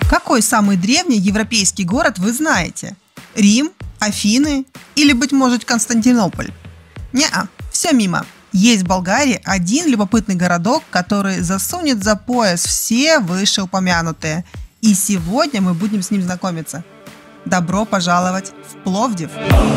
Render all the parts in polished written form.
Какой самый древний европейский город вы знаете? Рим, Афины или, быть может, Константинополь? Неа, все мимо. Есть в Болгарии один любопытный городок, который засунет за пояс все вышеупомянутые. И сегодня мы будем с ним знакомиться. Добро пожаловать в Пловдив!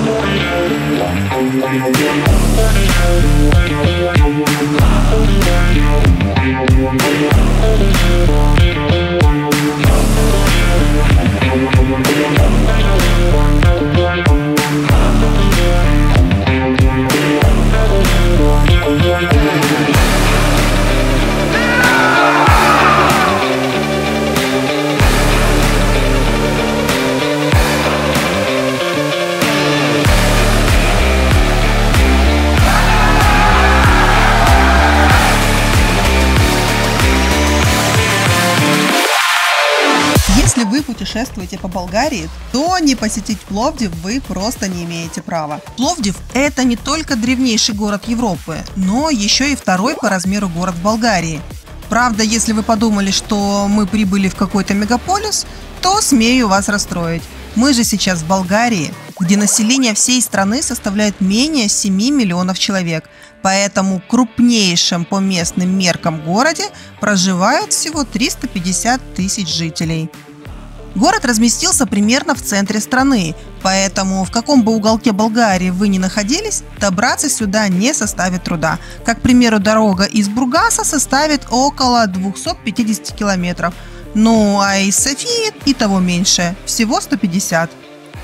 Если вы путешествуете по Болгарии, то не посетить Пловдив вы просто не имеете права. Пловдив – это не только древнейший город Европы, но еще и второй по размеру город в Болгарии. Правда, если вы подумали, что мы прибыли в какой-то мегаполис, то смею вас расстроить. Мы же сейчас в Болгарии, где население всей страны составляет менее 7 миллионов человек. Поэтому в крупнейшем по местным меркам городе проживают всего 350 тысяч жителей. Город разместился примерно в центре страны, поэтому в каком бы уголке Болгарии вы ни находились, добраться сюда не составит труда. Как, к примеру, дорога из Бургаса составит около 250 километров, ну а из Софии и того меньше, всего 150.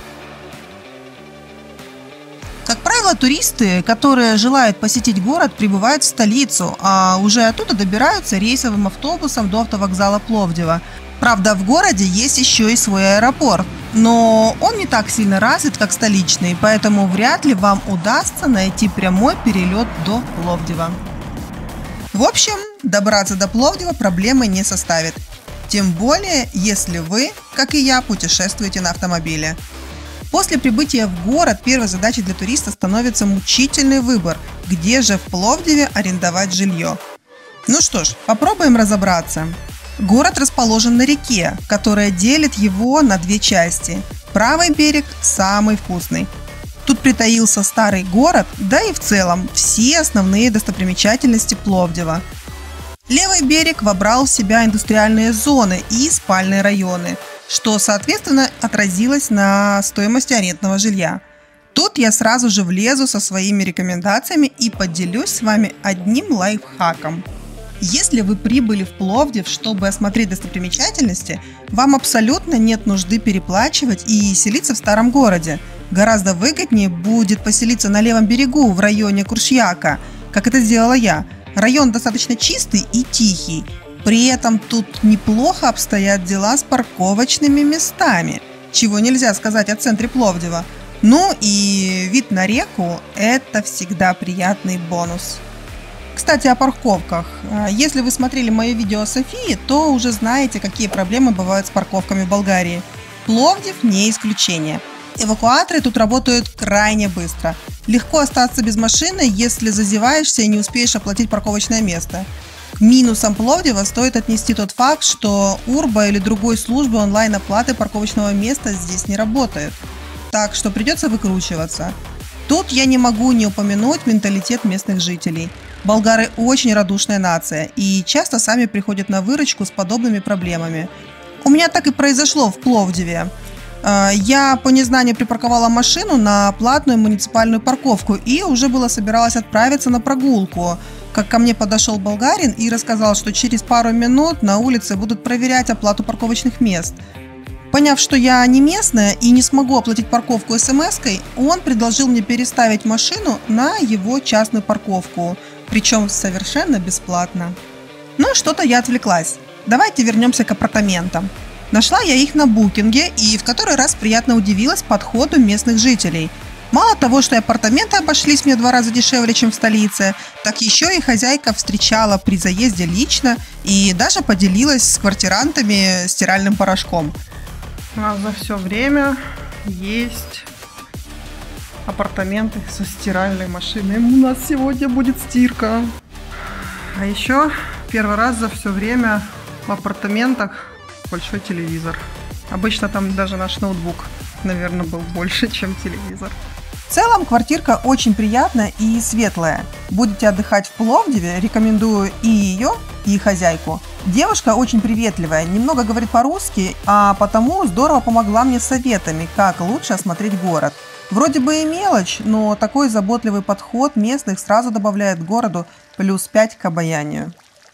Как правило, туристы, которые желают посетить город, прибывают в столицу, а уже оттуда добираются рейсовым автобусом до автовокзала Пловдива. Правда, в городе есть еще и свой аэропорт, но он не так сильно развит, как столичный, поэтому вряд ли вам удастся найти прямой перелет до Пловдива. В общем, добраться до Пловдива проблемы не составит. Тем более, если вы, как и я, путешествуете на автомобиле. После прибытия в город первой задачей для туриста становится мучительный выбор, где же в Пловдиве арендовать жилье. Ну что ж, попробуем разобраться. Город расположен на реке, которая делит его на две части. Правый берег самый вкусный. Тут притаился старый город, да и в целом все основные достопримечательности Пловдива. Левый берег вобрал в себя индустриальные зоны и спальные районы, что, соответственно, отразилось на стоимости арендного жилья. Тут я сразу же влезу со своими рекомендациями и поделюсь с вами одним лайфхаком. Если вы прибыли в Пловдив, чтобы осмотреть достопримечательности, вам абсолютно нет нужды переплачивать и селиться в старом городе. Гораздо выгоднее будет поселиться на левом берегу в районе Куршьяка, как это сделала я. Район достаточно чистый и тихий. При этом тут неплохо обстоят дела с парковочными местами, чего нельзя сказать о центре Пловдива. Ну и вид на реку – это всегда приятный бонус. Кстати, о парковках. Если вы смотрели мое видео о Софии, то уже знаете, какие проблемы бывают с парковками в Болгарии. Пловдив не исключение. Эвакуаторы тут работают крайне быстро. Легко остаться без машины, если зазеваешься и не успеешь оплатить парковочное место. К минусам Пловдива стоит отнести тот факт, что Урба или другой службы онлайн-оплаты парковочного места здесь не работают. Так что придется выкручиваться. Тут я не могу не упомянуть менталитет местных жителей. Болгары очень радушная нация и часто сами приходят на выручку с подобными проблемами. У меня так и произошло в Пловдиве. Я по незнанию припарковала машину на платную муниципальную парковку и уже было собиралась отправиться на прогулку, как ко мне подошел болгарин и рассказал, что через пару минут на улице будут проверять оплату парковочных мест. Поняв, что я не местная и не смогу оплатить парковку смс-кой, он предложил мне переставить машину на его частную парковку, причем совершенно бесплатно. Но что-то я отвлеклась. Давайте вернемся к апартаментам. Нашла я их на букинге и в который раз приятно удивилась подходу местных жителей. Мало того, что апартаменты обошлись мне в 2 раза дешевле, чем в столице, так еще и хозяйка встречала при заезде лично и даже поделилась с квартирантами стиральным порошком. У нас за все время есть апартаменты со стиральной машиной. У нас сегодня будет стирка. А еще первый раз за все время в апартаментах большой телевизор. Обычно там даже наш ноутбук, наверное, был больше, чем телевизор. В целом квартирка очень приятная и светлая. Будете отдыхать в Пловдиве, рекомендую и ее, и хозяйку. Девушка очень приветливая, немного говорит по-русски, а потому здорово помогла мне советами, как лучше осмотреть город. Вроде бы и мелочь, но такой заботливый подход местных сразу добавляет городу плюс 5 к обаянию.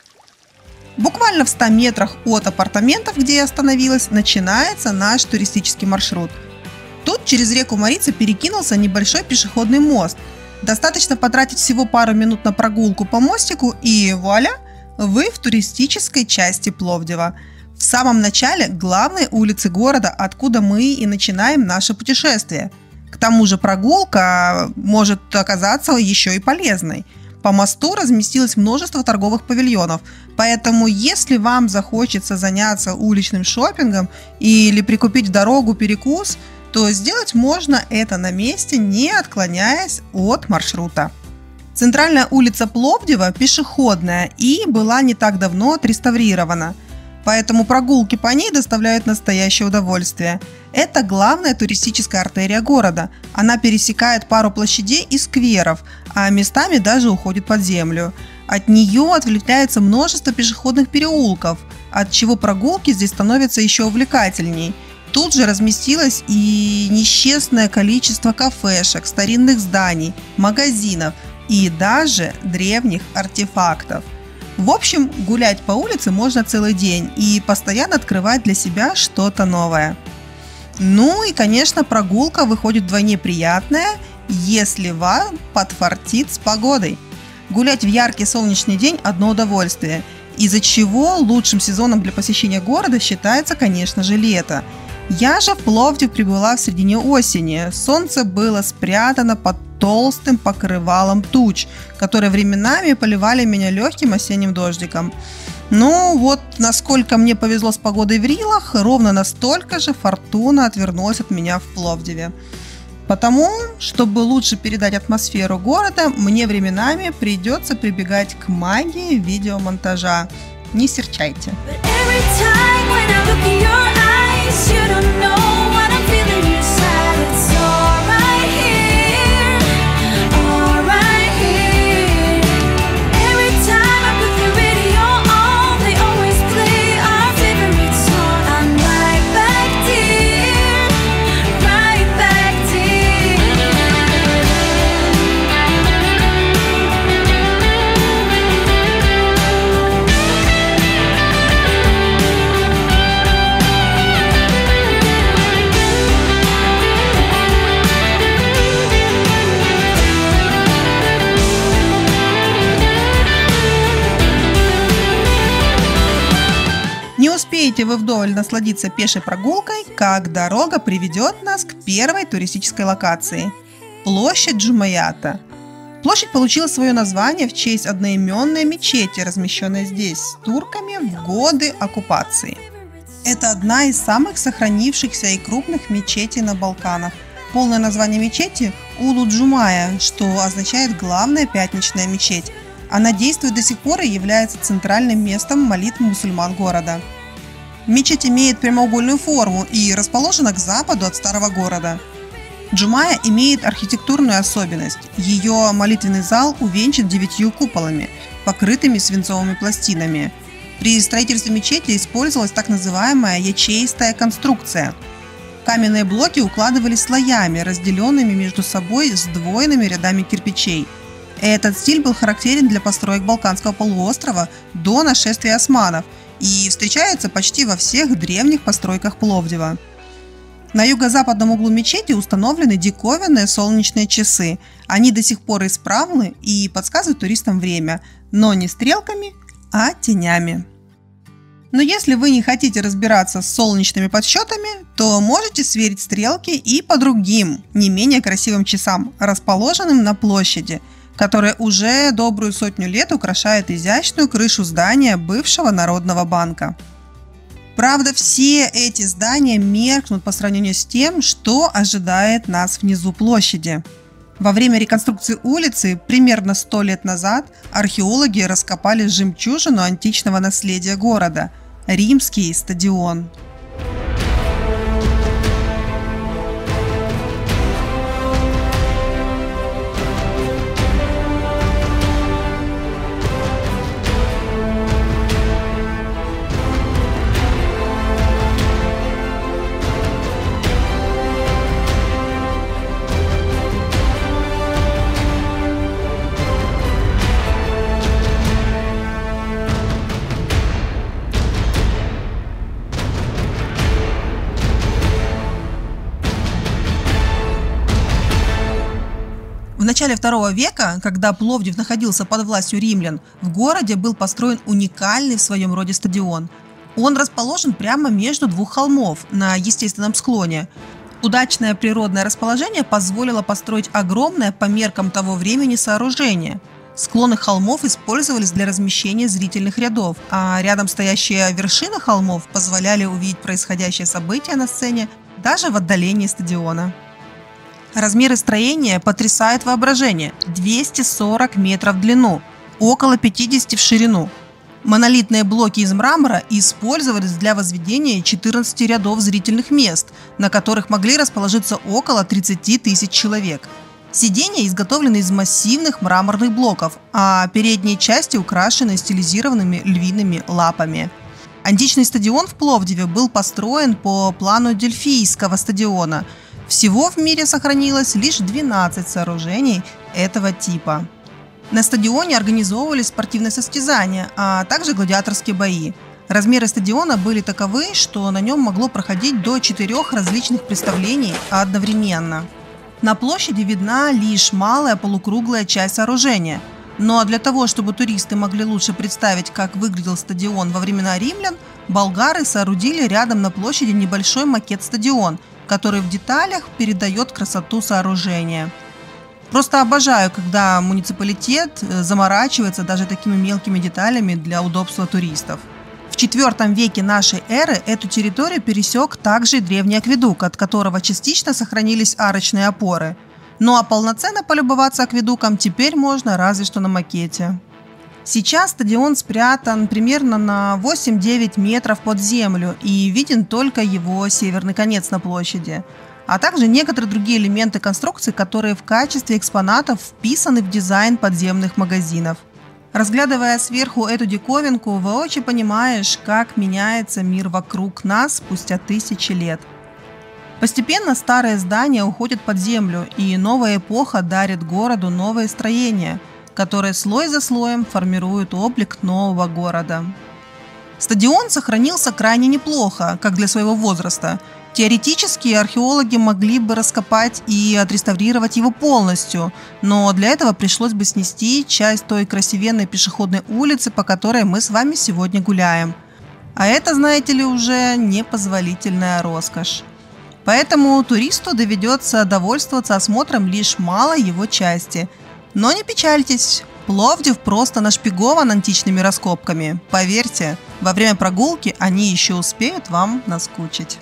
Буквально в 100 метрах от апартаментов, где я остановилась, начинается наш туристический маршрут. Тут через реку Марица перекинулся небольшой пешеходный мост. Достаточно потратить всего пару минут на прогулку по мостику и вуаля, вы в туристической части Пловдива. В самом начале главной улицы города, откуда мы и начинаем наше путешествие. К тому же прогулка может оказаться еще и полезной. По мосту разместилось множество торговых павильонов, поэтому если вам захочется заняться уличным шопингом или прикупить в дорогу перекус, то сделать можно это на месте, не отклоняясь от маршрута. Центральная улица Пловдива пешеходная и была не так давно отреставрирована, поэтому прогулки по ней доставляют настоящее удовольствие. Это главная туристическая артерия города. Она пересекает пару площадей и скверов, а местами даже уходит под землю. От нее отвлекается множество пешеходных переулков, от чего прогулки здесь становятся еще увлекательней. Тут же разместилось и несчетное количество кафешек, старинных зданий, магазинов и даже древних артефактов. В общем, гулять по улице можно целый день и постоянно открывать для себя что-то новое. Ну и, конечно, прогулка выходит вдвойне приятная, если вам подфартит с погодой. Гулять в яркий солнечный день – одно удовольствие, из-за чего лучшим сезоном для посещения города считается, конечно же, лето. Я же в Пловдив прибыла в середине осени. Солнце было спрятано под толстым покрывалом туч, которые временами поливали меня легким осенним дождиком. Ну вот, насколько мне повезло с погодой в Рилах, ровно настолько же фортуна отвернулась от меня в Пловдиве. Потому, чтобы лучше передать атмосферу города, мне временами придется прибегать к магии видеомонтажа. Не серчайте. Не успеете вы вдоволь насладиться пешей прогулкой, как дорога приведет нас к первой туристической локации – площадь Джумаята. Площадь получила свое название в честь одноименной мечети, размещенной здесь с турками в годы оккупации. Это одна из самых сохранившихся и крупных мечетей на Балканах. Полное название мечети – Улу-Джумая, что означает «главная пятничная мечеть». Она действует до сих пор и является центральным местом молитв мусульман города. Мечеть имеет прямоугольную форму и расположена к западу от старого города. Джумая имеет архитектурную особенность. Ее молитвенный зал увенчан 9 куполами, покрытыми свинцовыми пластинами. При строительстве мечети использовалась так называемая ячеистая конструкция. Каменные блоки укладывались слоями, разделенными между собой сдвоенными рядами кирпичей. Этот стиль был характерен для построек Балканского полуострова до нашествия османов и встречается почти во всех древних постройках Пловдива. На юго-западном углу мечети установлены диковинные солнечные часы. Они до сих пор исправны и подсказывают туристам время, но не стрелками, а тенями. Но если вы не хотите разбираться с солнечными подсчетами, то можете сверить стрелки и по другим, не менее красивым часам, расположенным на площади, которая уже добрую 100 лет украшает изящную крышу здания бывшего Народного банка. Правда, все эти здания меркнут по сравнению с тем, что ожидает нас внизу площади. Во время реконструкции улицы примерно 100 лет назад археологи раскопали жемчужину античного наследия города. Римский стадион. В начале II века, когда Пловдив находился под властью римлян, в городе был построен уникальный в своем роде стадион. Он расположен прямо между двух холмов на естественном склоне. Удачное природное расположение позволило построить огромное по меркам того времени сооружение. Склоны холмов использовались для размещения зрительных рядов, а рядом стоящие вершины холмов позволяли увидеть происходящее событие на сцене даже в отдалении стадиона. Размеры строения потрясают воображение – 240 метров в длину, около 50 в ширину. Монолитные блоки из мрамора использовались для возведения 14 рядов зрительных мест, на которых могли расположиться около 30 тысяч человек. Сиденья изготовлены из массивных мраморных блоков, а передние части украшены стилизированными львиными лапами. Античный стадион в Пловдиве был построен по плану Дельфийского стадиона. Всего в мире сохранилось лишь 12 сооружений этого типа. На стадионе организовывались спортивные состязания, а также гладиаторские бои. Размеры стадиона были таковы, что на нем могло проходить до 4 различных представлений одновременно. На площади видна лишь малая полукруглая часть сооружения. Но для того, чтобы туристы могли лучше представить, как выглядел стадион во времена римлян, болгары соорудили рядом на площади небольшой макет-стадион, который в деталях передает красоту сооружения. Просто обожаю, когда муниципалитет заморачивается даже такими мелкими деталями для удобства туристов. В IV веке нашей эры эту территорию пересек также древний акведук, от которого частично сохранились арочные опоры. Ну а полноценно полюбоваться акведуком теперь можно разве что на макете. Сейчас стадион спрятан примерно на 8-9 метров под землю и виден только его северный конец на площади, а также некоторые другие элементы конструкции, которые в качестве экспонатов вписаны в дизайн подземных магазинов. Разглядывая сверху эту диковинку, воочию понимаешь, как меняется мир вокруг нас спустя тысячи лет. Постепенно старые здания уходят под землю, и новая эпоха дарит городу новые строения, которые слой за слоем формируют облик нового города. Стадион сохранился крайне неплохо, как для своего возраста. Теоретически археологи могли бы раскопать и отреставрировать его полностью, но для этого пришлось бы снести часть той красивенной пешеходной улицы, по которой мы с вами сегодня гуляем. А это, знаете ли, уже непозволительная роскошь. Поэтому туристу доведется довольствоваться осмотром лишь малой его части. Но не печальтесь, Пловдив просто нашпигован античными раскопками. Поверьте, во время прогулки они еще успеют вам наскучить.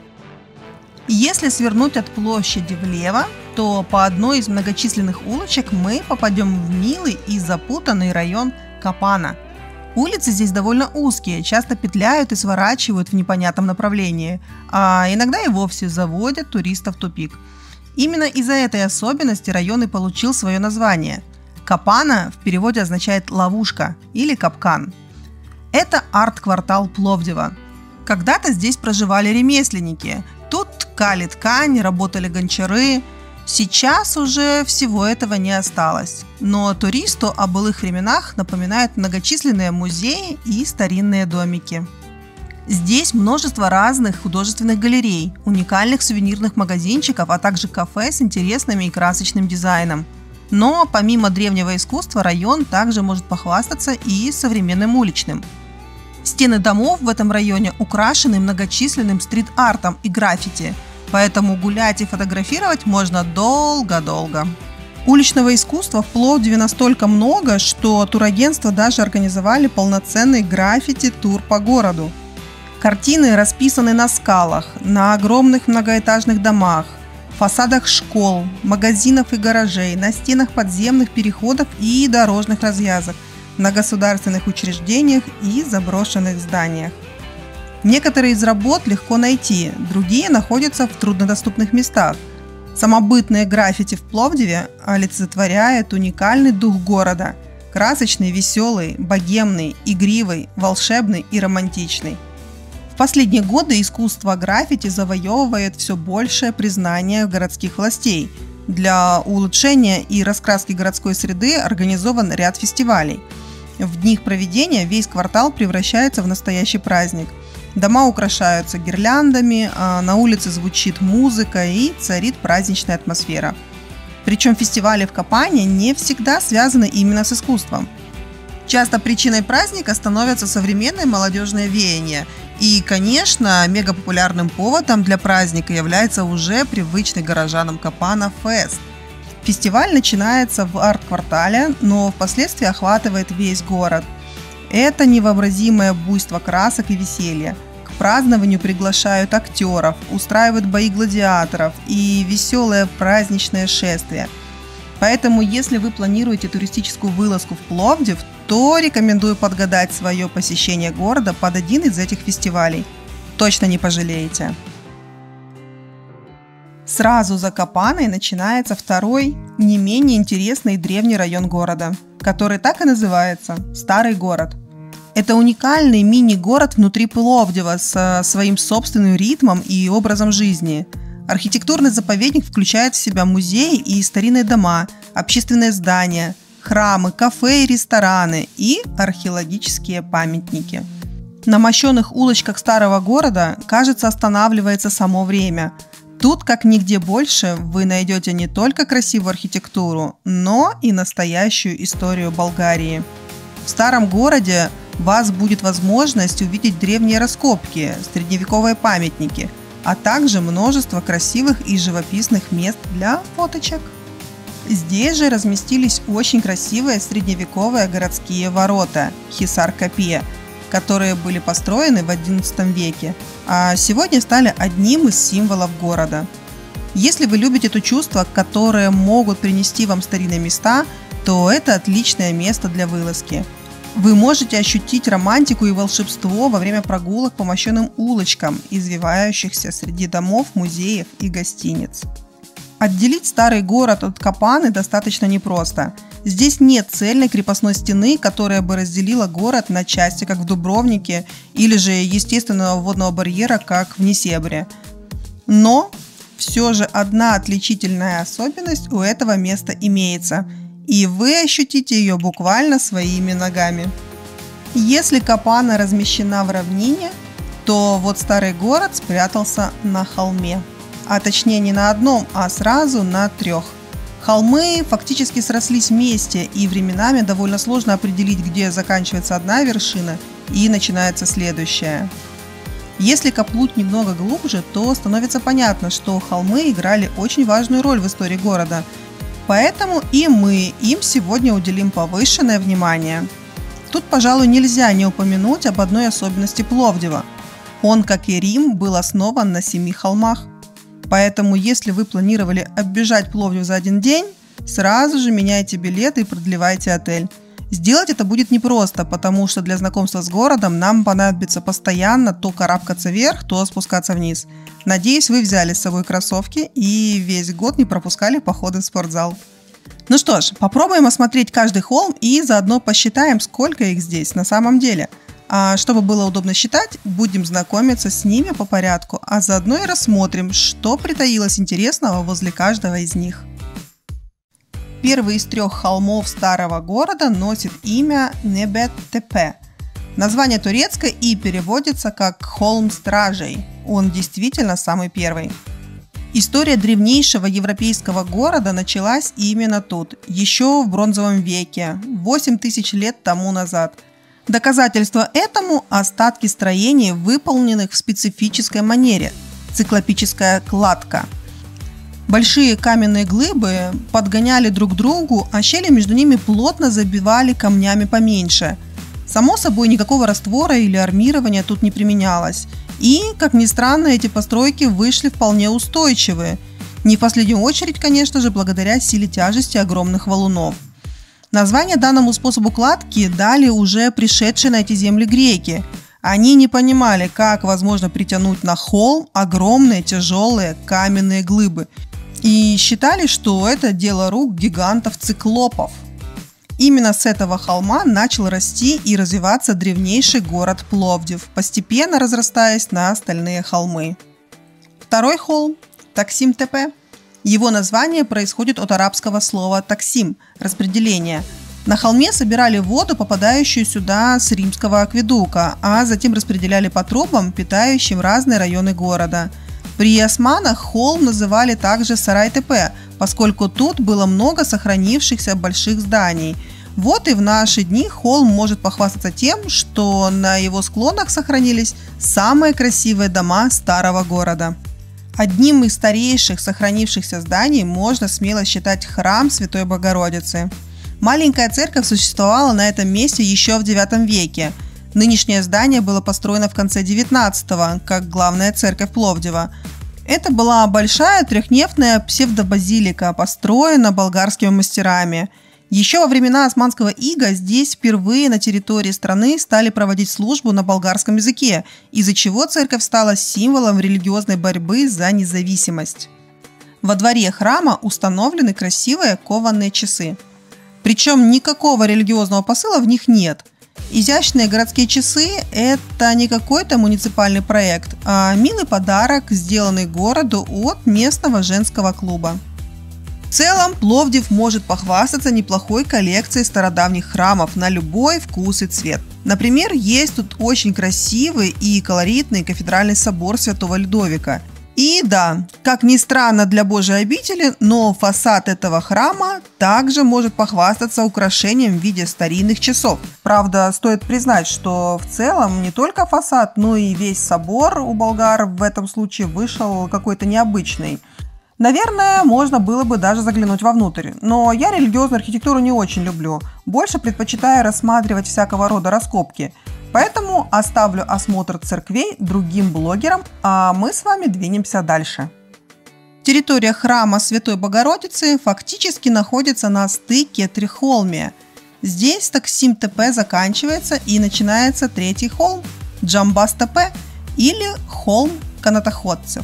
Если свернуть от площади влево, то по одной из многочисленных улочек мы попадем в милый и запутанный район Капана. Улицы здесь довольно узкие, часто петляют и сворачивают в непонятном направлении, а иногда и вовсе заводят туристов в тупик. Именно из-за этой особенности район и получил свое название. Капана в переводе означает «ловушка» или «капкан». Это арт-квартал Пловдива. Когда-то здесь проживали ремесленники. Тут ткали ткань, работали гончары. Сейчас уже всего этого не осталось. Но туристу о былых временах напоминают многочисленные музеи и старинные домики. Здесь множество разных художественных галерей, уникальных сувенирных магазинчиков, а также кафе с интересным и красочным дизайном. Но помимо древнего искусства район также может похвастаться и современным уличным. Стены домов в этом районе украшены многочисленным стрит-артом и граффити, поэтому гулять и фотографировать можно долго-долго. Уличного искусства в Пловдиве настолько много, что турагентства даже организовали полноценный граффити-тур по городу. Картины расписаны на скалах, на огромных многоэтажных домах, фасадах школ, магазинов и гаражей, на стенах подземных переходов и дорожных развязок, на государственных учреждениях и заброшенных зданиях. Некоторые из работ легко найти, другие находятся в труднодоступных местах. Самобытное граффити в Пловдиве олицетворяет уникальный дух города – красочный, веселый, богемный, игривый, волшебный и романтичный. В последние годы искусство граффити завоевывает все большее признание городских властей. Для улучшения и раскраски городской среды организован ряд фестивалей. В дни их проведения весь квартал превращается в настоящий праздник. Дома украшаются гирляндами, на улице звучит музыка и царит праздничная атмосфера. Причем фестивали в Капане не всегда связаны именно с искусством. Часто причиной праздника становятся современные молодежные веяния. И, конечно, мегапопулярным поводом для праздника является уже привычный горожанам Капана фест. Фестиваль начинается в арт-квартале, но впоследствии охватывает весь город. Это невообразимое буйство красок и веселья. К празднованию приглашают актеров, устраивают бои гладиаторов и веселое праздничное шествие. Поэтому, если вы планируете туристическую вылазку в Пловдив, то рекомендую подгадать свое посещение города под один из этих фестивалей. Точно не пожалеете. Сразу за Капаной начинается второй, не менее интересный древний район города, который так и называется – Старый город. Это уникальный мини-город внутри Пловдива со своим собственным ритмом и образом жизни. Архитектурный заповедник включает в себя музеи и старинные дома, общественные здания, храмы, кафе и рестораны и археологические памятники. На мощенных улочках старого города, кажется, останавливается само время. Тут, как нигде больше, вы найдете не только красивую архитектуру, но и настоящую историю Болгарии. В старом городе у вас будет возможность увидеть древние раскопки, средневековые памятники, а также множество красивых и живописных мест для фоточек. Здесь же разместились очень красивые средневековые городские ворота Хисар-Капия, которые были построены в XI веке, а сегодня стали одним из символов города. Если вы любите то чувство, которые могут принести вам старинные места, то это отличное место для вылазки. Вы можете ощутить романтику и волшебство во время прогулок по мощенным улочкам, извивающихся среди домов, музеев и гостиниц. Отделить старый город от Капаны достаточно непросто. Здесь нет цельной крепостной стены, которая бы разделила город на части, как в Дубровнике, или же естественного водного барьера, как в Несебре. Но все же одна отличительная особенность у этого места имеется, и вы ощутите ее буквально своими ногами. Если Капана размещена в равнине, то вот старый город спрятался на холме. А точнее не на одном, а сразу на 3. Холмы фактически срослись вместе, и временами довольно сложно определить, где заканчивается одна вершина и начинается следующая. Если копнуть немного глубже, то становится понятно, что холмы играли очень важную роль в истории города. Поэтому и мы им сегодня уделим повышенное внимание. Тут, пожалуй, нельзя не упомянуть об одной особенности Пловдива. Он, как и Рим, был основан на 7 холмах. Поэтому, если вы планировали оббежать Пловдив за один день, сразу же меняйте билеты и продлевайте отель. Сделать это будет непросто, потому что для знакомства с городом нам понадобится постоянно то карабкаться вверх, то спускаться вниз. Надеюсь, вы взяли с собой кроссовки и весь год не пропускали походы в спортзал. Ну что ж, попробуем осмотреть каждый холм и заодно посчитаем, сколько их здесь на самом деле. А чтобы было удобно считать, будем знакомиться с ними по порядку, а заодно и рассмотрим, что притаилось интересного возле каждого из них. Первый из 3 холмов старого города носит имя Небет-Тепе. Название турецкое и переводится как «холм стражей». Он действительно самый первый. История древнейшего европейского города началась именно тут, еще в бронзовом веке, 8000 лет тому назад. Доказательство этому – остатки строений, выполненных в специфической манере – циклопическая кладка. Большие каменные глыбы подгоняли друг к другу, а щели между ними плотно забивали камнями поменьше. Само собой, никакого раствора или армирования тут не применялось. И, как ни странно, эти постройки вышли вполне устойчивые. Не в последнюю очередь, конечно же, благодаря силе тяжести огромных валунов. Название данному способу кладки дали уже пришедшие на эти земли греки. Они не понимали, как возможно притянуть на холм огромные тяжелые каменные глыбы и считали, что это дело рук гигантов-циклопов. Именно с этого холма начал расти и развиваться древнейший город Пловдив, постепенно разрастаясь на остальные холмы. Второй холм – Таксим-Тепе. Его название происходит от арабского слова «таксим» – распределение. На холме собирали воду, попадающую сюда с римского акведука, а затем распределяли по трубам, питающим разные районы города. При османах холм называли также Сарай-Тепе, поскольку тут было много сохранившихся больших зданий. Вот и в наши дни холм может похвастаться тем, что на его склонах сохранились самые красивые дома старого города. Одним из старейших сохранившихся зданий можно смело считать храм Святой Богородицы. Маленькая церковь существовала на этом месте еще в IX веке. Нынешнее здание было построено в конце XIX, как главная церковь Пловдива. Это была большая трехнефная псевдобазилика, построена болгарскими мастерами. Еще во времена османского ига здесь впервые на территории страны стали проводить службу на болгарском языке, из-за чего церковь стала символом религиозной борьбы за независимость. Во дворе храма установлены красивые кованые часы. Причем никакого религиозного посыла в них нет. Изящные городские часы – это не какой-то муниципальный проект, а милый подарок, сделанный городу от местного женского клуба. В целом, Пловдив может похвастаться неплохой коллекцией стародавних храмов на любой вкус и цвет. Например, есть тут очень красивый и колоритный кафедральный собор Святого Людовика. И да, как ни странно для Божьей обители, но фасад этого храма также может похвастаться украшением в виде старинных часов. Правда, стоит признать, что в целом не только фасад, но и весь собор у болгар в этом случае вышел какой-то необычный. Наверное, можно было бы даже заглянуть вовнутрь, но я религиозную архитектуру не очень люблю, больше предпочитаю рассматривать всякого рода раскопки. Поэтому оставлю осмотр церквей другим блогерам, а мы с вами двинемся дальше. Территория храма Святой Богородицы фактически находится на стыке Трихолмия. Здесь Таксим-Тепе заканчивается и начинается третий холм – Джамбас-Тепе или холм канатоходцев.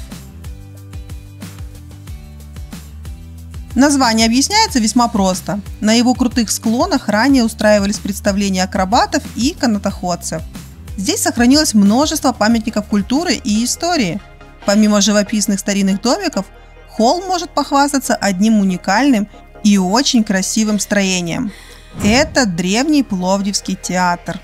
Название объясняется весьма просто. На его крутых склонах ранее устраивались представления акробатов и канатоходцев. Здесь сохранилось множество памятников культуры и истории. Помимо живописных старинных домиков, холм может похвастаться одним уникальным и очень красивым строением. Это древний Пловдивский театр.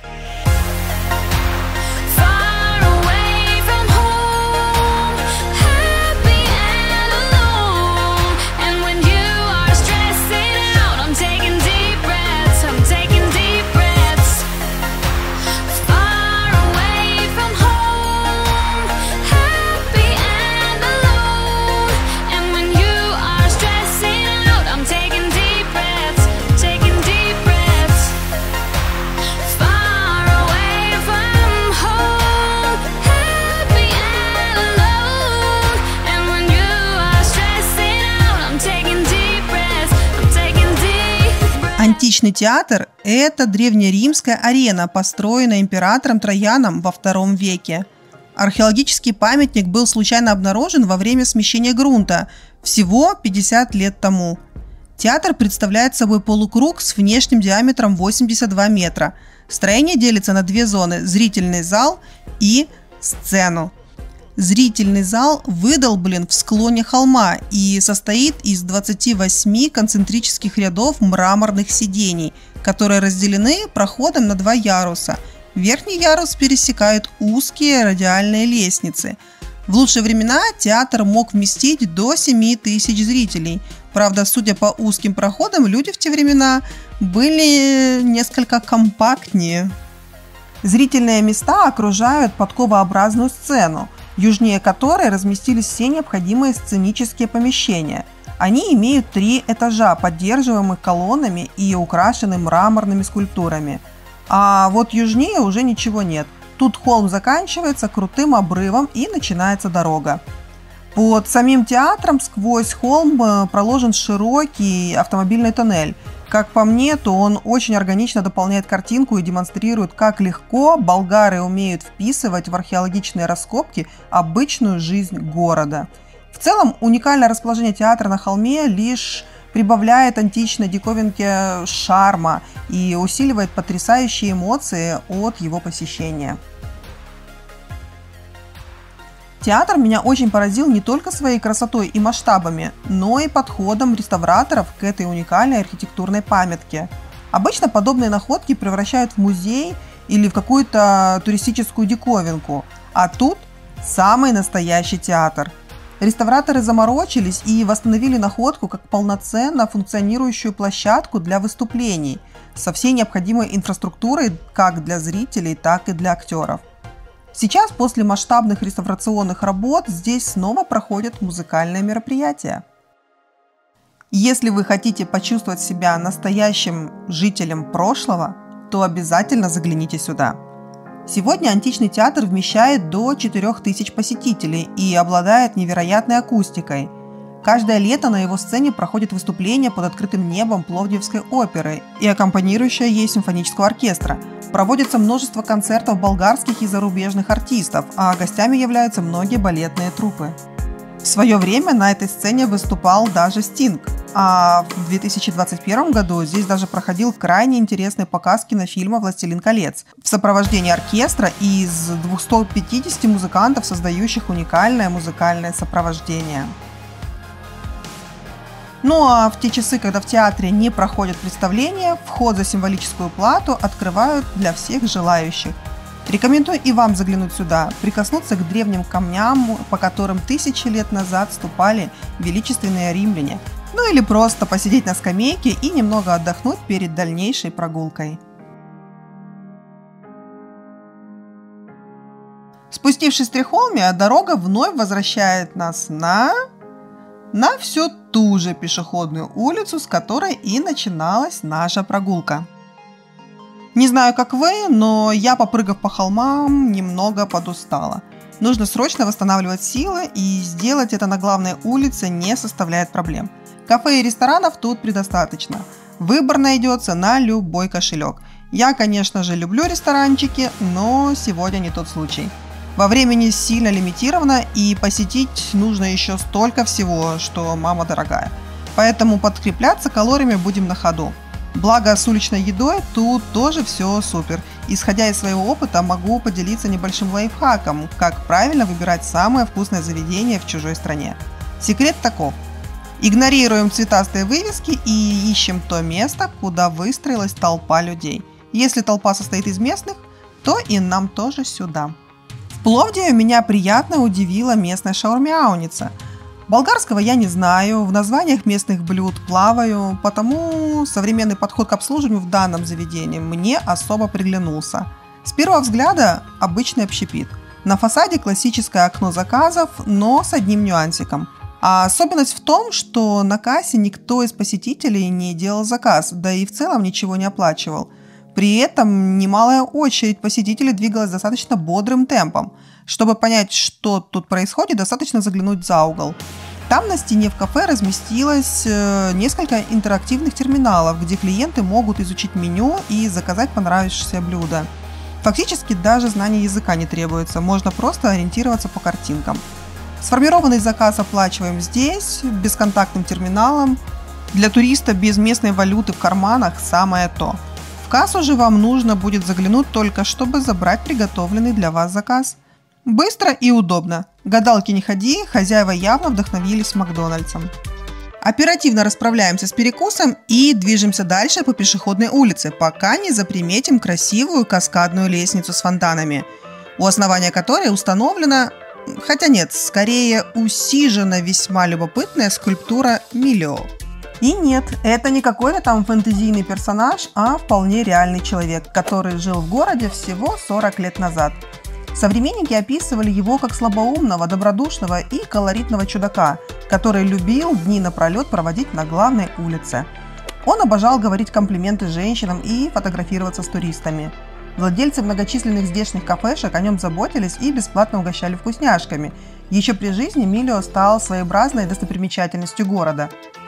Античный театр – это древнеримская арена, построенная императором Трояном во II веке. Археологический памятник был случайно обнаружен во время смещения грунта, всего 50 лет тому. Театр представляет собой полукруг с внешним диаметром 82 метра. Строение делится на две зоны – зрительный зал и сцену. Зрительный зал выдолблен в склоне холма и состоит из 28 концентрических рядов мраморных сидений, которые разделены проходом на два яруса. Верхний ярус пересекают узкие радиальные лестницы. В лучшие времена театр мог вместить до 7 тысяч зрителей. Правда, судя по узким проходам, люди в те времена были несколько компактнее. Зрительные места окружают подковообразную сцену, южнее которой разместились все необходимые сценические помещения. Они имеют 3 этажа, поддерживаемых колоннами и украшены мраморными скульптурами. А вот южнее уже ничего нет. Тут холм заканчивается крутым обрывом и начинается дорога. Под самим театром сквозь холм проложен широкий автомобильный тоннель, Как по мне, то он очень органично дополняет картинку и демонстрирует, как легко болгары умеют вписывать в археологичные раскопки обычную жизнь города. В целом, уникальное расположение театра на холме лишь прибавляет античной диковинке шарма и усиливает потрясающие эмоции от его посещения. Театр меня очень поразил не только своей красотой и масштабами, но и подходом реставраторов к этой уникальной архитектурной памятке. Обычно подобные находки превращают в музей или в какую-то туристическую диковинку, а тут самый настоящий театр. Реставраторы заморочились и восстановили находку как полноценно функционирующую площадку для выступлений со всей необходимой инфраструктурой как для зрителей, так и для актеров. Сейчас, после масштабных реставрационных работ, здесь снова проходят музыкальные мероприятия. Если вы хотите почувствовать себя настоящим жителем прошлого, то обязательно загляните сюда. Сегодня античный театр вмещает до 4000 посетителей и обладает невероятной акустикой. Каждое лето на его сцене проходит выступление под открытым небом Пловдивской оперы и аккомпанирующее ей симфонического оркестра. Проводится множество концертов болгарских и зарубежных артистов, а гостями являются многие балетные труппы. В свое время на этой сцене выступал даже Стинг, а в 2021 году здесь даже проходил крайне интересный показ кинофильма «Властелин колец» в сопровождении оркестра из 250 музыкантов, создающих уникальное музыкальное сопровождение. Ну а в те часы, когда в театре не проходят представления, вход за символическую плату открывают для всех желающих. Рекомендую и вам заглянуть сюда, прикоснуться к древним камням, по которым тысячи лет назад ступали величественные римляне, ну или просто посидеть на скамейке и немного отдохнуть перед дальнейшей прогулкой. Спустившись с Трехолмия, дорога вновь возвращает нас на всю ту же пешеходную улицу, с которой и начиналась наша прогулка. Не знаю, как вы, но я, попрыгав по холмам, немного подустала. Нужно срочно восстанавливать силы, и сделать это на главной улице не составляет проблем. Кафе и ресторанов тут предостаточно. Выбор найдется на любой кошелек. Я, конечно же, люблю ресторанчики, но сегодня не тот случай. Во времени сильно лимитировано, и посетить нужно еще столько всего, что мама дорогая. Поэтому подкрепляться калориями будем на ходу. Благо, с уличной едой тут тоже все супер. Исходя из своего опыта, могу поделиться небольшим лайфхаком, как правильно выбирать самое вкусное заведение в чужой стране. Секрет таков. Игнорируем цветастые вывески и ищем то место, куда выстроилась толпа людей. Если толпа состоит из местных, то и нам тоже сюда. В Пловдиве меня приятно удивила местная шаурмяуница. Болгарского я не знаю, в названиях местных блюд плаваю, потому современный подход к обслуживанию в данном заведении мне особо приглянулся. С первого взгляда обычный общепит. На фасаде классическое окно заказов, но с одним нюансиком. А особенность в том, что на кассе никто из посетителей не делал заказ, да и в целом ничего не оплачивал. При этом немалая очередь посетителей двигалась достаточно бодрым темпом. Чтобы понять, что тут происходит, достаточно заглянуть за угол. Там на стене в кафе разместилось несколько интерактивных терминалов, где клиенты могут изучить меню и заказать понравившееся блюдо. Фактически даже знание языка не требуется, можно просто ориентироваться по картинкам. Сформированный заказ оплачиваем здесь, бесконтактным терминалом. Для туриста без местной валюты в карманах самое то. В кассу же вам нужно будет заглянуть только, чтобы забрать приготовленный для вас заказ. Быстро и удобно. Гадалки не ходи, хозяева явно вдохновились Макдональдсом. Оперативно расправляемся с перекусом и движемся дальше по пешеходной улице, пока не заприметим красивую каскадную лестницу с фонтанами, у основания которой установлена, хотя нет, скорее усижена весьма любопытная скульптура Милио. И нет, это не какой-то там фэнтезийный персонаж, а вполне реальный человек, который жил в городе всего 40 лет назад. Современники описывали его как слабоумного, добродушного и колоритного чудака, который любил дни напролет проводить на главной улице. Он обожал говорить комплименты женщинам и фотографироваться с туристами. Владельцы многочисленных здешних кафешек о нем заботились и бесплатно угощали вкусняшками. Еще при жизни Милио стал своеобразной достопримечательностью города.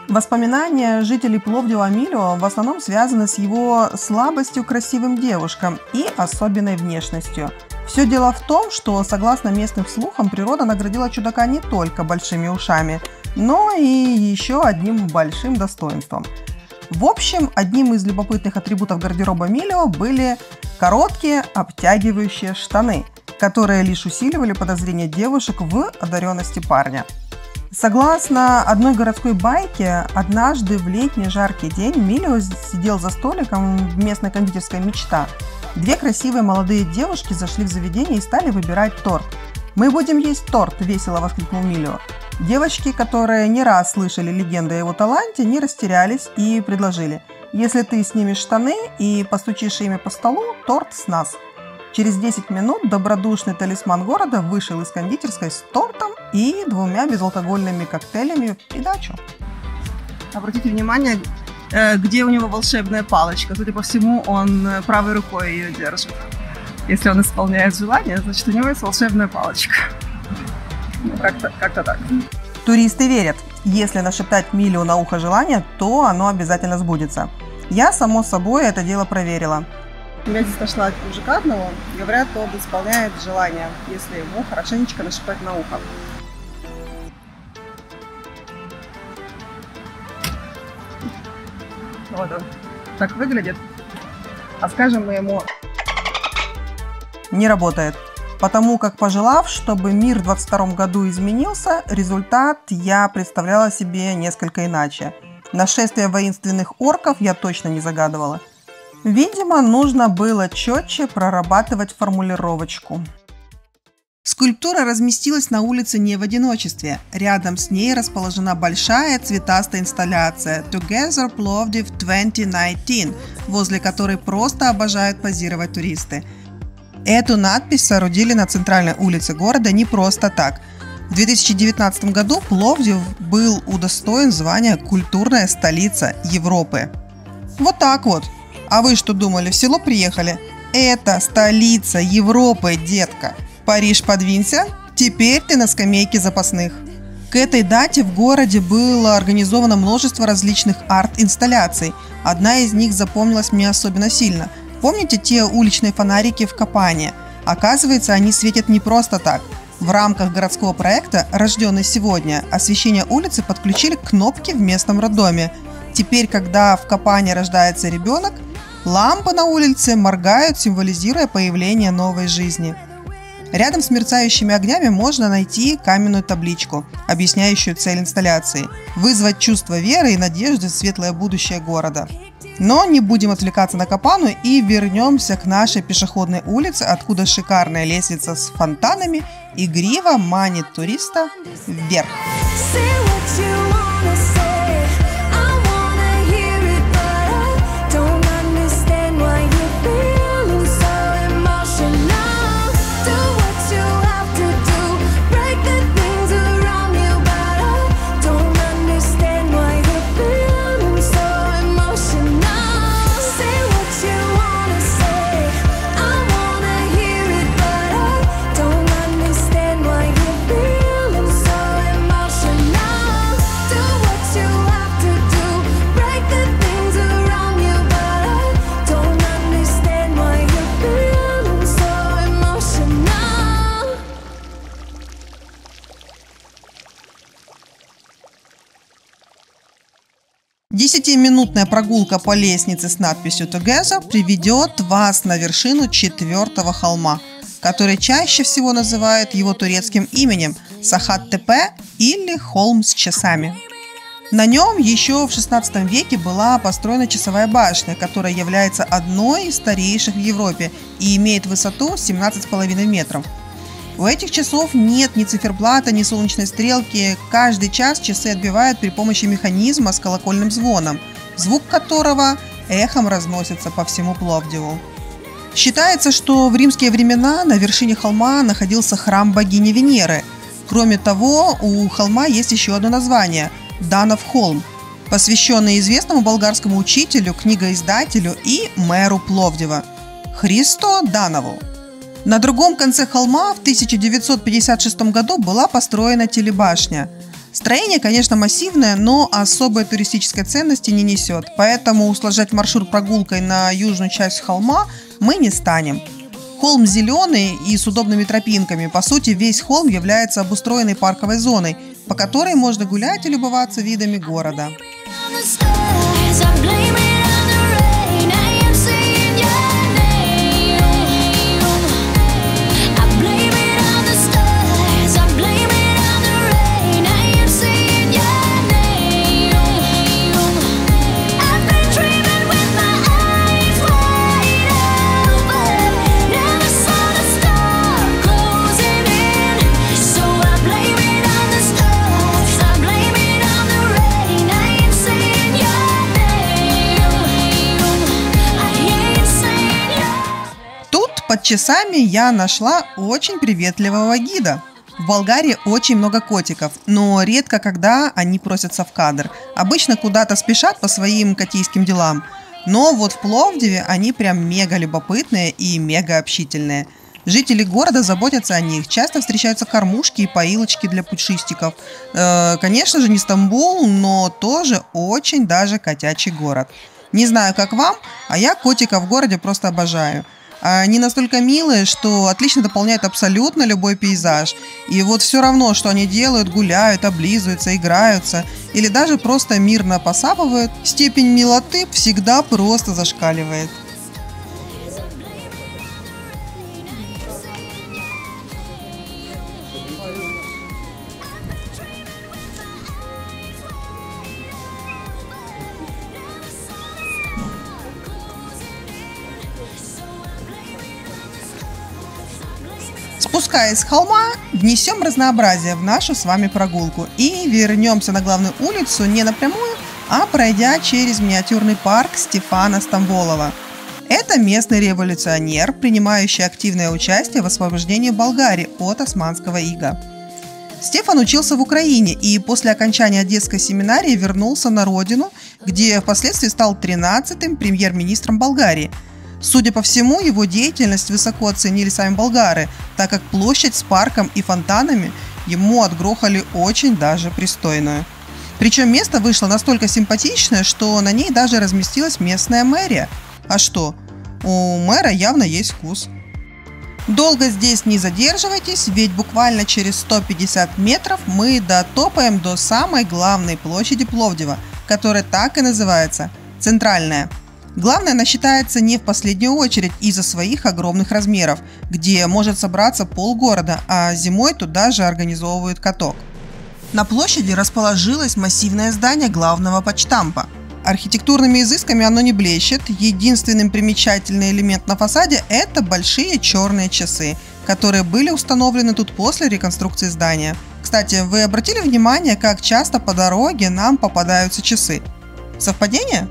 Воспоминания жителей Пловдива о Милио в основном связаны с его слабостью к красивым девушкам и особенной внешностью. Все дело в том, что, согласно местным слухам, природа наградила чудака не только большими ушами, но и еще одним большим достоинством. В общем, одним из любопытных атрибутов гардероба Милио были короткие обтягивающие штаны, которые лишь усиливали подозрения девушек в одаренности парня. Согласно одной городской байке, однажды в летний жаркий день Милио сидел за столиком в местной кондитерской «Мечта». Две красивые молодые девушки зашли в заведение и стали выбирать торт. «Мы будем есть торт!» – весело воскликнул Милио. Девочки, которые не раз слышали легенды о его таланте, не растерялись и предложили: «Если ты снимешь штаны и постучишь ими по столу, торт с нас». Через 10 минут добродушный талисман города вышел из кондитерской с тортом и 2 безалкогольными коктейлями в придачу. Обратите внимание, где у него волшебная палочка. Судя по всему, он правой рукой ее держит. Если он исполняет желание, значит, у него есть волшебная палочка. Как-то так. Туристы верят, если нашептать Милио на ухо желание, то оно обязательно сбудется. Я, само собой, это дело проверила. Я здесь нашла мужика одного, говорят, он исполняет желание, если ему хорошенечко нашептать на ухо. Вот он так выглядит. А скажем мы ему... Не работает. Потому как, пожелав, чтобы мир в 22 году изменился, результат я представляла себе несколько иначе. Нашествие воинственных орков я точно не загадывала. Видимо, нужно было четче прорабатывать формулировочку. Скульптура разместилась на улице не в одиночестве. Рядом с ней расположена большая цветастая инсталляция Together Plovdiv 2019, возле которой просто обожают позировать туристы. Эту надпись соорудили на центральной улице города не просто так. В 2019 году Пловдив был удостоен звания «Культурная столица Европы». Вот так вот. А вы что думали, в село приехали? Это столица Европы, детка. Париж, подвинься, теперь ты на скамейке запасных. К этой дате в городе было организовано множество различных арт-инсталляций. Одна из них запомнилась мне особенно сильно. Помните те уличные фонарики в Капане? Оказывается, они светят не просто так. В рамках городского проекта «Рожденный сегодня» освещение улицы подключили к кнопке в местном роддоме. Теперь, когда в Капане рождается ребенок, лампы на улице моргают, символизируя появление новой жизни. Рядом с мерцающими огнями можно найти каменную табличку, объясняющую цель инсталляции – вызвать чувство веры и надежды в светлое будущее города. Но не будем отвлекаться на Капану и вернемся к нашей пешеходной улице, откуда шикарная лестница с фонтанами игриво манит туриста вверх. Десятиминутная прогулка по лестнице с надписью Together приведет вас на вершину 4-го холма, который чаще всего называют его турецким именем Сахат-Тепе или холм с часами. На нем еще в 16 веке была построена часовая башня, которая является одной из старейших в Европе и имеет высоту 17,5 метров. У этих часов нет ни циферблата, ни солнечной стрелки. Каждый час часы отбивают при помощи механизма с колокольным звоном, звук которого эхом разносится по всему Пловдиву. Считается, что в римские времена на вершине холма находился храм богини Венеры. Кроме того, у холма есть еще одно название – Данов холм, посвященный известному болгарскому учителю, книгоиздателю и мэру Пловдива – Христо Данову. На другом конце холма в 1956 году была построена телебашня. Строение, конечно, массивное, но особой туристической ценности не несет, поэтому усложнять маршрут прогулкой на южную часть холма мы не станем. Холм зеленый и с удобными тропинками. По сути, весь холм является обустроенной парковой зоной, по которой можно гулять и любоваться видами города. Под часами я нашла очень приветливого гида. В Болгарии очень много котиков, но редко когда они просятся в кадр. Обычно куда-то спешат по своим котейским делам. Но вот в Пловдиве они прям мега любопытные и мега общительные. Жители города заботятся о них, часто встречаются кормушки и поилочки для пушистиков. Конечно же, не Стамбул, но тоже очень даже котячий город. Не знаю, как вам, а я котиков в городе просто обожаю. Они настолько милые, что отлично дополняют абсолютно любой пейзаж. И вот все равно, что они делают, гуляют, облизываются, играются или даже просто мирно посапывают, степень милоты всегда просто зашкаливает. Спускаясь с холма, внесем разнообразие в нашу с вами прогулку и вернемся на главную улицу не напрямую, а пройдя через миниатюрный парк Стефана Стамболова. Это местный революционер, принимающий активное участие в освобождении Болгарии от османского ига. Стефан учился в Украине и после окончания Одесской семинарии вернулся на родину, где впоследствии стал 13-м премьер-министром Болгарии. Судя по всему, его деятельность высоко оценили сами болгары, так как площадь с парком и фонтанами ему отгрохали очень даже пристойную. Причем место вышло настолько симпатичное, что на ней даже разместилась местная мэрия. А что? У мэра явно есть вкус. Долго здесь не задерживайтесь, ведь буквально через 150 метров мы дотопаем до самой главной площади Пловдива, которая так и называется – Центральная. Главное, она считается не в последнюю очередь из-за своих огромных размеров, где может собраться полгорода, а зимой туда же организовывают каток. На площади расположилось массивное здание главного почтампа. Архитектурными изысками оно не блещет, единственным примечательный элемент на фасаде – это большие черные часы, которые были установлены тут после реконструкции здания. Кстати, вы обратили внимание, как часто по дороге нам попадаются часы? Совпадение?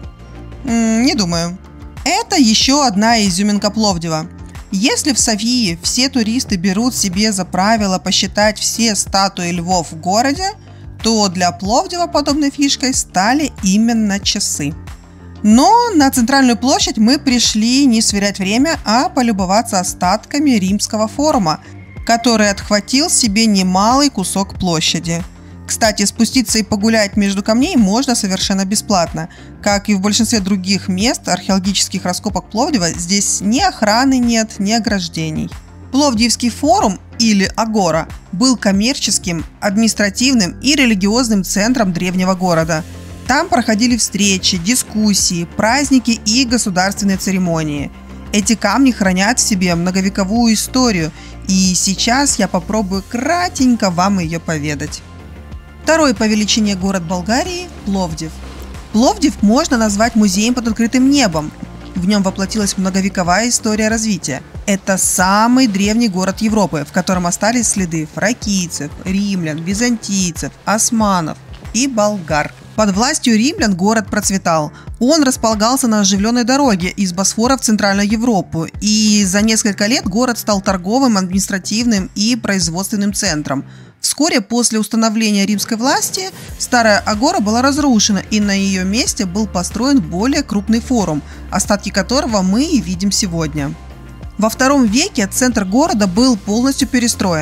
Не думаю. Это еще одна изюминка Пловдива. Если в Софии все туристы берут себе за правило посчитать все статуи львов в городе, то для Пловдива подобной фишкой стали именно часы. Но на центральную площадь мы пришли не сверять время, а полюбоваться остатками Римского форума, который отхватил себе немалый кусок площади. Кстати, спуститься и погулять между камней можно совершенно бесплатно. Как и в большинстве других мест археологических раскопок Пловдива, здесь ни охраны нет, ни ограждений. Пловдивский форум, или Агора, был коммерческим, административным и религиозным центром древнего города. Там проходили встречи, дискуссии, праздники и государственные церемонии. Эти камни хранят в себе многовековую историю, и сейчас я попробую кратенько вам ее поведать. Второй по величине город Болгарии – Пловдив. Пловдив можно назвать музеем под открытым небом. В нем воплотилась многовековая история развития. Это самый древний город Европы, в котором остались следы фракийцев, римлян, византийцев, османов и болгар. Под властью римлян город процветал. Он располагался на оживленной дороге из Босфора в Центральную Европу, и за несколько лет город стал торговым, административным и производственным центром. Вскоре после установления римской власти старая Агора была разрушена, и на ее месте был построен более крупный форум, остатки которого мы и видим сегодня. Во II веке центр города был полностью перестроен.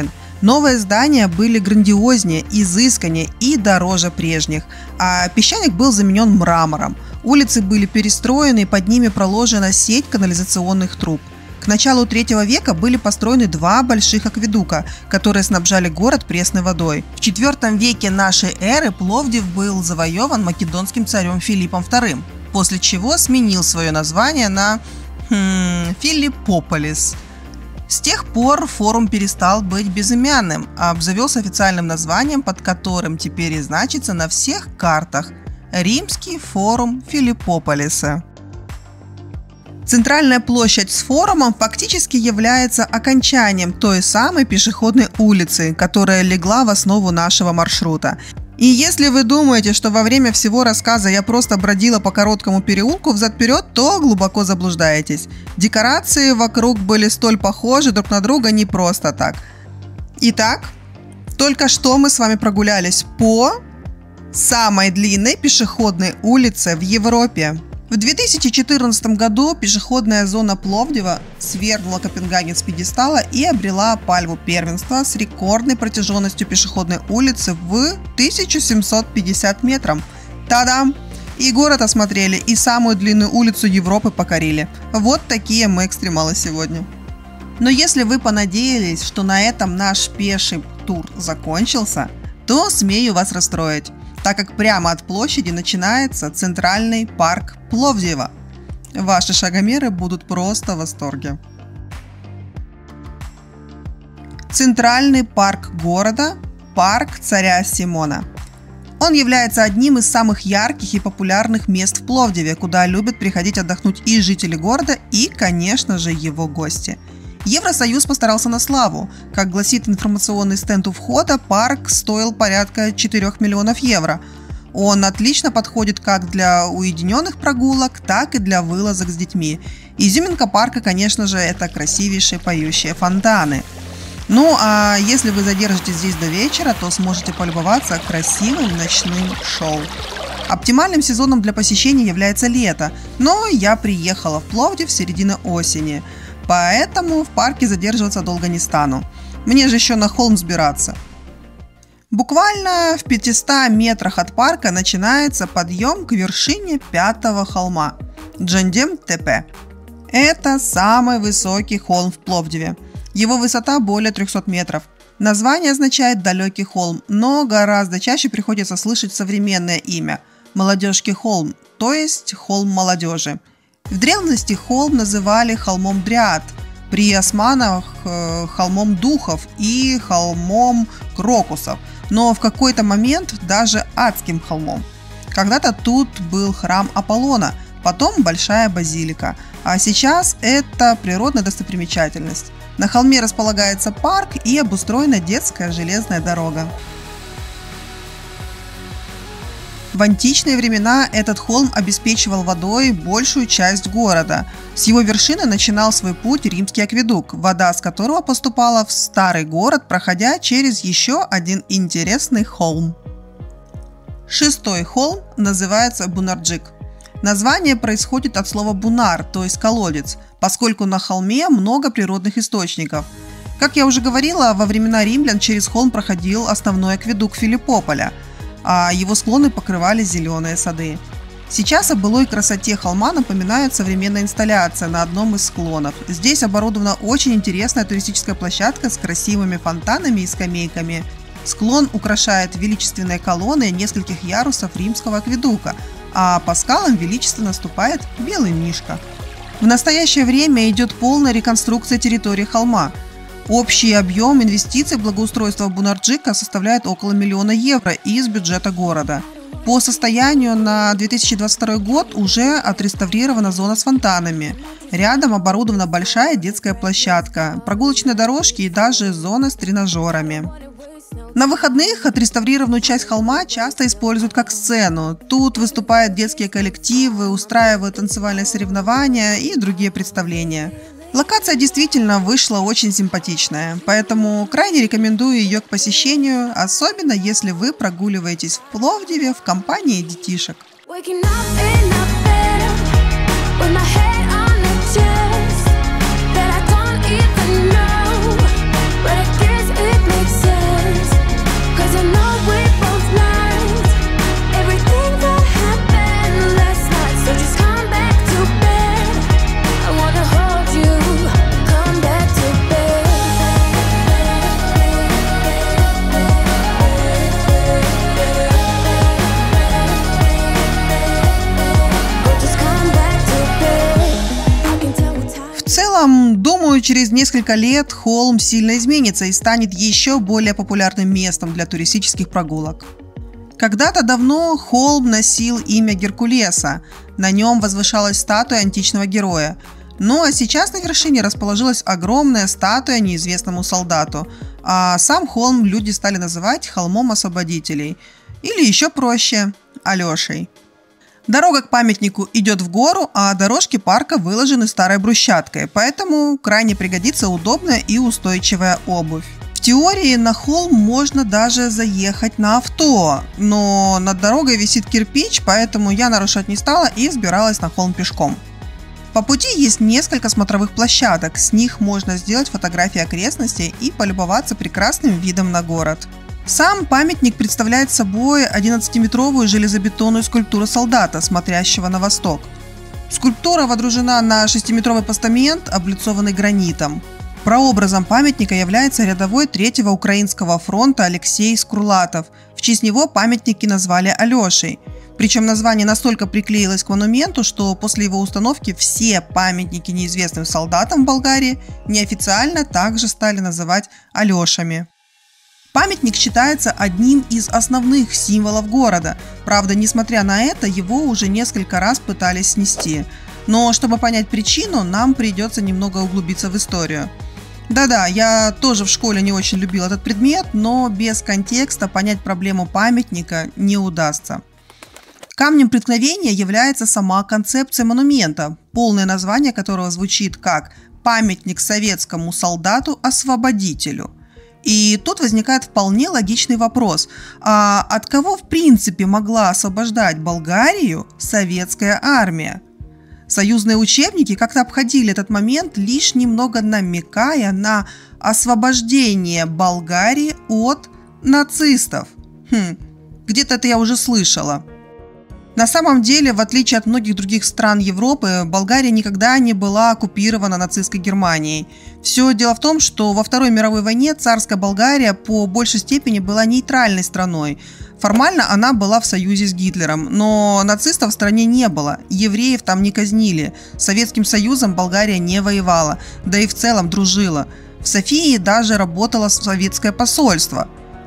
Новые здания были грандиознее, изысканнее и дороже прежних, а песчаник был заменен мрамором. Улицы были перестроены, и под ними проложена сеть канализационных труб. К началу III века были построены 2 больших акведука, которые снабжали город пресной водой. В IV веке нашей эры Пловдив был завоеван македонским царем Филиппом II, после чего сменил свое название на Филиппополис. С тех пор форум перестал быть безымянным, а обзавелся официальным названием, под которым теперь и значится на всех картах – Римский форум Филиппополиса. Центральная площадь с форумом фактически является окончанием той самой пешеходной улицы, которая легла в основу нашего маршрута. И если вы думаете, что во время всего рассказа я просто бродила по короткому переулку взад-вперед, то глубоко заблуждаетесь. Декорации вокруг были столь похожи друг на друга не просто так. Итак, только что мы с вами прогулялись по самой длинной пешеходной улице в Европе. В 2014 году пешеходная зона Пловдива свергнула Копенгаген с пьедестала и обрела пальму первенства с рекордной протяженностью пешеходной улицы в 1750 метров. Та-дам! И город осмотрели, и самую длинную улицу Европы покорили. Вот такие мы экстремалы сегодня. Но если вы понадеялись, что на этом наш пеший тур закончился, то смею вас расстроить, так как прямо от площади начинается центральный парк Пловдива. Ваши шагомеры будут просто в восторге. Центральный парк города – парк царя Симона. Он является одним из самых ярких и популярных мест в Пловдиве, куда любят приходить отдохнуть и жители города, и, конечно же, его гости. Евросоюз постарался на славу. Как гласит информационный стенд у входа, парк стоил порядка 4 миллионов евро. Он отлично подходит как для уединенных прогулок, так и для вылазок с детьми. Изюминка парка, конечно же, это красивейшие поющие фонтаны. Ну а если вы задержитесь здесь до вечера, то сможете полюбоваться красивым ночным шоу. Оптимальным сезоном для посещения является лето, но я приехала в Пловдив в середине осени. Поэтому в парке задерживаться долго не стану. Мне же еще на холм взбираться. Буквально в 500 метрах от парка начинается подъем к вершине 5-го холма – Джендем-Тепе. Это самый высокий холм в Пловдиве. Его высота более 300 метров. Название означает «далекий холм», но гораздо чаще приходится слышать современное имя – Молодежский холм, то есть холм молодежи. В древности холм называли холмом Дриад, при османах – холмом духов и холмом крокусов, но в какой-то момент даже адским холмом. Когда-то тут был храм Аполлона, потом большая базилика, а сейчас это природная достопримечательность. На холме располагается парк и обустроена детская железная дорога. В античные времена этот холм обеспечивал водой большую часть города. С его вершины начинал свой путь римский акведук, вода с которого поступала в старый город, проходя через еще один интересный холм. 6-й холм называется Бунарджик. Название происходит от слова «бунар», то есть «колодец», поскольку на холме много природных источников. Как я уже говорила, во времена римлян через холм проходил основной акведук Филиппополя, а его склоны покрывали зеленые сады. Сейчас о былой красоте холма напоминает современная инсталляция на одном из склонов. Здесь оборудована очень интересная туристическая площадка с красивыми фонтанами и скамейками. Склон украшает величественные колонны нескольких ярусов римского акведука, а по скалам величественно ступает белый мишка. В настоящее время идет полная реконструкция территории холма. Общий объем инвестиций в благоустройство Бунарджика составляет около 1 миллиона евро из бюджета города. По состоянию на 2022 год уже отреставрирована зона с фонтанами. Рядом оборудована большая детская площадка, прогулочные дорожки и даже зона с тренажерами. На выходных отреставрированную часть холма часто используют как сцену. Тут выступают детские коллективы, устраивают танцевальные соревнования и другие представления. Локация действительно вышла очень симпатичная, поэтому крайне рекомендую ее к посещению, особенно если вы прогуливаетесь в Пловдиве в компании детишек. через несколько лет холм сильно изменится и станет еще более популярным местом для туристических прогулок. Когда-то давно холм носил имя Геркулеса, на нем возвышалась статуя античного героя. Ну а сейчас на вершине расположилась огромная статуя неизвестному солдату, а сам холм люди стали называть холмом освободителей, или еще проще – Алешей. Дорога к памятнику идет в гору, а дорожки парка выложены старой брусчаткой, поэтому крайне пригодится удобная и устойчивая обувь. В теории на холм можно даже заехать на авто, но над дорогой висит кирпич, поэтому я нарушать не стала и взбиралась на холм пешком. По пути есть несколько смотровых площадок, с них можно сделать фотографии окрестностей и полюбоваться прекрасным видом на город. Сам памятник представляет собой 11-метровую железобетонную скульптуру солдата, смотрящего на восток. Скульптура водружена на 6-метровый постамент, облицованный гранитом. Прообразом памятника является рядовой 3-го Украинского фронта Алексей Скурлатов. В честь него памятники назвали Алешей. Причем название настолько приклеилось к монументу, что после его установки все памятники неизвестным солдатам в Болгарии неофициально также стали называть Алешами. Памятник считается одним из основных символов города. Правда, несмотря на это, его уже несколько раз пытались снести. Но чтобы понять причину, нам придется немного углубиться в историю. Да-да, я тоже в школе не очень любил этот предмет, но без контекста понять проблему памятника не удастся. Камнем преткновения является сама концепция монумента, полное название которого звучит как «Памятник советскому солдату-освободителю». И тут возникает вполне логичный вопрос, а от кого в принципе могла освобождать Болгарию советская армия? Союзные учебники как-то обходили этот момент, лишь немного намекая на освобождение Болгарии от нацистов. Где-то это я уже слышала. На самом деле, в отличие от многих других стран Европы, Болгария никогда не была оккупирована нацистской Германией. Все дело в том, что во Второй мировой войне царская Болгария по большей степени была нейтральной страной. Формально она была в союзе с Гитлером, но нацистов в стране не было, евреев там не казнили, с Советским Союзом Болгария не воевала, да и в целом дружила. В Софии даже работало советское посольство.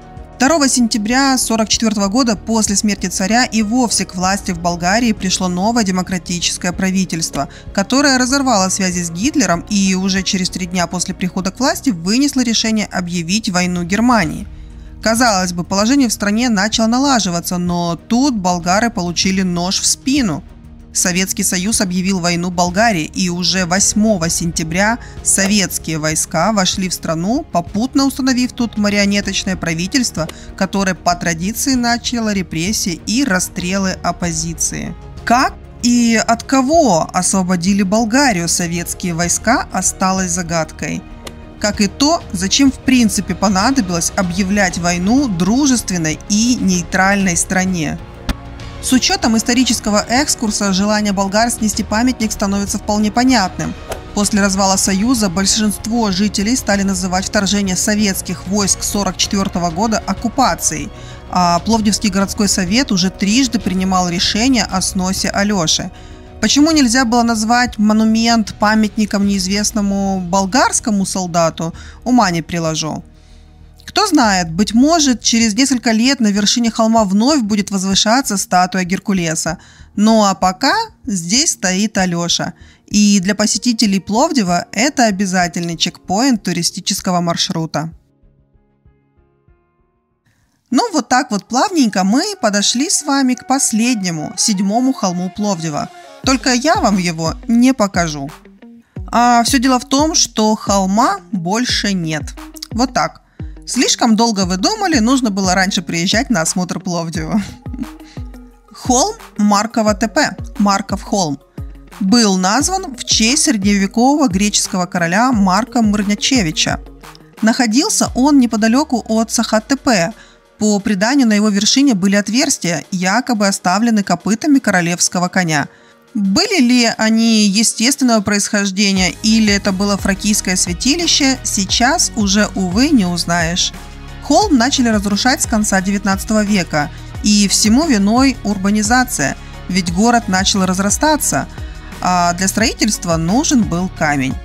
2 сентября 1944 года после смерти царя и вовсе к власти в Болгарии пришло новое демократическое правительство, которое разорвало связи с Гитлером и уже через 3 дня после прихода к власти вынесло решение объявить войну Германии. Казалось бы, положение в стране начало налаживаться, но тут болгары получили нож в спину. Советский Союз объявил войну Болгарии, и уже 8 сентября советские войска вошли в страну, попутно установив тут марионеточное правительство, которое по традиции начало репрессии и расстрелы оппозиции. Как и от кого освободили Болгарию советские войска, осталось загадкой. Как и то, зачем в принципе понадобилось объявлять войну дружественной и нейтральной стране. С учетом исторического экскурса, желание болгар снести памятник становится вполне понятным. После развала Союза большинство жителей стали называть вторжение советских войск 1944 года оккупацией, а Пловдивский городской совет уже трижды принимал решение о сносе Алеши. Почему нельзя было назвать монумент памятником неизвестному болгарскому солдату, ума не приложу. Кто знает, быть может, через несколько лет на вершине холма вновь будет возвышаться статуя Геркулеса. Ну а пока здесь стоит Алеша. И для посетителей Пловдива это обязательный чекпоинт туристического маршрута. Ну вот так вот плавненько мы подошли с вами к последнему, 7-му холму Пловдива. Только я вам его не покажу. А все дело в том, что холма больше нет. Вот так. Слишком долго вы думали, нужно было раньше приезжать на осмотр Пловдива. Холм Маркова ТП, Марков холм, был назван в честь средневекового греческого короля Марка Мрнячевича. Находился он неподалеку от Сахат-ТП. По преданию, на его вершине были отверстия, якобы оставлены копытами королевского коня. Были ли они естественного происхождения или это было фракийское святилище, сейчас уже, увы, не узнаешь. Холм начали разрушать с конца 19 века, и всему виной урбанизация, ведь город начал разрастаться, а для строительства нужен был камень.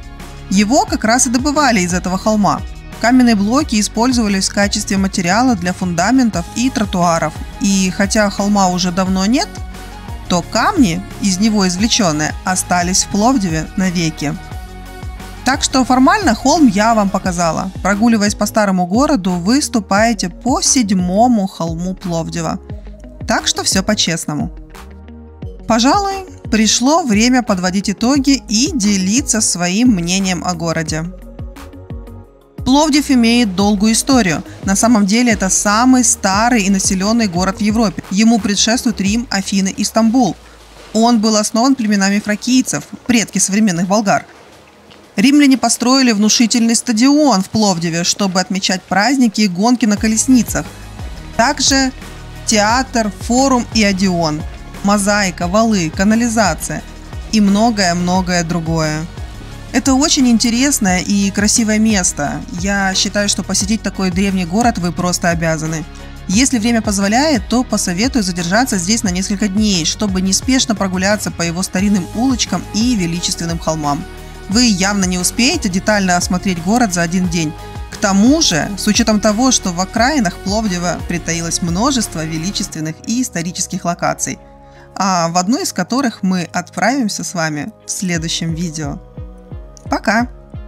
Его как раз и добывали из этого холма. Каменные блоки использовались в качестве материала для фундаментов и тротуаров. И хотя холма уже давно нет, то камни, из него извлеченные, остались в Пловдиве навеки. Так что формально холм я вам показала. Прогуливаясь по старому городу, вы ступаете по 7-му холму Пловдива. Так что все по-честному. Пожалуй, пришло время подводить итоги и делиться своим мнением о городе. Пловдив имеет долгую историю. На самом деле это самый старый и населенный город в Европе. Ему предшествуют Рим, Афины и Стамбул. Он был основан племенами фракийцев, предки современных болгар. Римляне построили внушительный стадион в Пловдиве, чтобы отмечать праздники и гонки на колесницах. Также театр, форум и одеон, мозаика, валы, канализация и многое-многое другое. Это очень интересное и красивое место. Я считаю, что посетить такой древний город вы просто обязаны. Если время позволяет, то посоветую задержаться здесь на несколько дней, чтобы неспешно прогуляться по его старинным улочкам и величественным холмам. Вы явно не успеете детально осмотреть город за один день. К тому же, с учетом того, что в окраинах Пловдива притаилось множество величественных и исторических локаций, а в одну из которых мы отправимся с вами в следующем видео. Пока!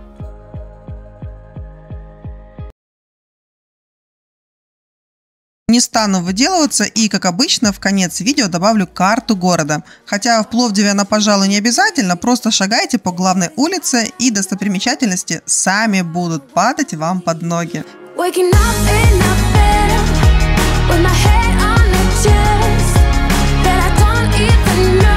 Не стану выделываться и, как обычно, в конец видео добавлю карту города. Хотя в Пловдиве она, пожалуй, не обязательно, просто шагайте по главной улице и достопримечательности сами будут падать вам под ноги. With my head on the chest that I don't even know.